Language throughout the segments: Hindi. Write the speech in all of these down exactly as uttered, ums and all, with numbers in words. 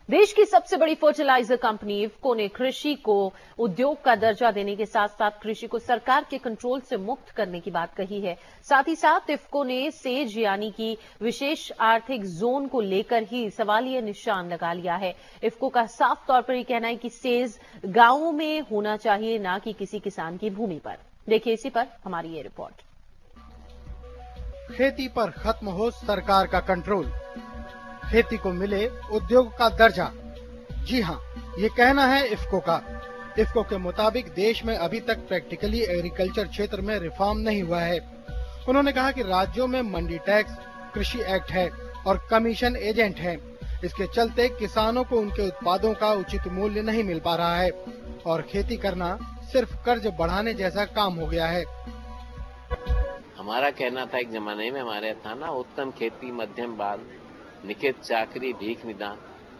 देश की सबसे बड़ी फर्टिलाइजर कंपनी इफ्को ने कृषि को उद्योग का दर्जा देने के साथ साथ कृषि को सरकार के कंट्रोल से मुक्त करने की बात कही है। साथ ही साथ इफ्को ने सेज यानी कि विशेष आर्थिक जोन को लेकर ही सवालिया निशान लगा लिया है। इफ्को का साफ तौर पर यह कहना है कि सेज गांवों में होना चाहिए, न कि किसी किसान की भूमि पर। देखिए इसी पर हमारी ये रिपोर्ट। खेती पर खत्म हो सरकार का कंट्रोल, खेती को मिले उद्योग का दर्जा। जी हां, ये कहना है इफ्को का। इफ्को के मुताबिक देश में अभी तक प्रैक्टिकली एग्रीकल्चर क्षेत्र में रिफॉर्म नहीं हुआ है। उन्होंने कहा कि राज्यों में मंडी टैक्स, कृषि एक्ट है और कमीशन एजेंट है। इसके चलते किसानों को उनके उत्पादों का उचित मूल्य नहीं मिल पा रहा है और खेती करना सिर्फ कर्ज बढ़ाने जैसा काम हो गया है। हमारा कहना था एक जमाने में हमारे था ना, उत्तम खेती मध्यम बाल निखित चाकरी भीख निदान।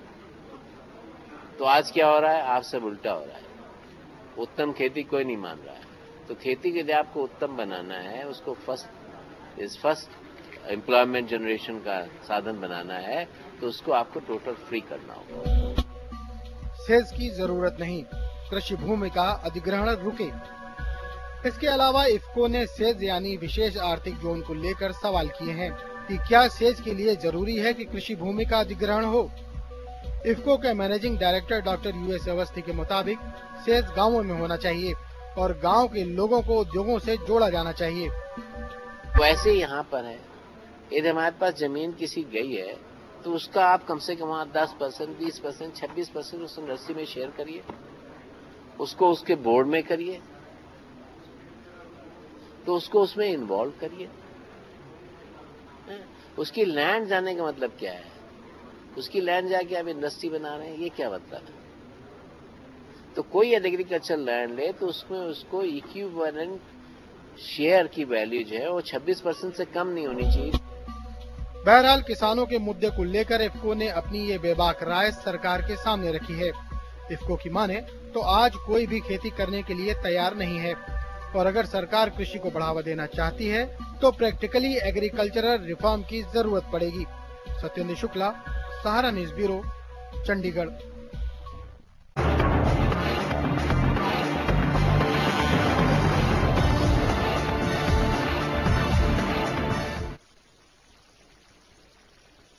तो आज क्या हो रहा है, आप सब उल्टा हो रहा है। उत्तम खेती कोई नहीं मान रहा है। तो खेती के लिए आपको उत्तम बनाना है, उसको first is first employment generation का साधन बनाना है, तो उसको आपको टोटल फ्री करना होगा। सेज की जरूरत नहीं, कृषि भूमि का अधिग्रहण रुके। इसके अलावा इफ्को ने सेज यानी विशेष आर्थिक जोन को लेकर सवाल किए हैं कि क्या सेज के लिए जरूरी है कि कृषि भूमि का अधिग्रहण हो। इफ्को के managing director doctor U S Awasthi के मुताबिक सेज गांवों में होना चाहिए और गांव के लोगों को उद्योगों से जोड़ा जाना चाहिए। वैसे यहाँ पर है, यदि हमारे पास जमीन किसी गई है तो उसका आप कम से कम दस परसेंट, बीस परसेंट, छब्बीस परसेंट उस इंडस्ट्री में शेयर करिए, उसको उसके बोर्ड में करिए, तो उसको उसमें इन्वॉल्व करिए। उसकी लैंड जाने का मतलब क्या है? उसकी लैंड जाके आप इंडस्ट्री बना रहे हैं, ये क्या मतलब है? तो कोई एग्रीकल्चर लैंड ले तो उसमें उसको इक्विवेलेंट शेयर की वैल्यू जो है वो छब्बीस परसेंट से कम नहीं होनी चाहिए। बहरहाल किसानों के मुद्दे को लेकर इफ्को ने अपनी ये बेबाक राय सरकार के सामने रखी है। इफ्को की माने तो आज कोई भी खेती करने के लिए तैयार नहीं है और अगर सरकार कृषि को बढ़ावा देना चाहती है तो प्रैक्टिकली एग्रीकल्चरल रिफॉर्म की जरूरत पड़ेगी। Satyendra Shukla, Sahara news bureau, Chandigarh.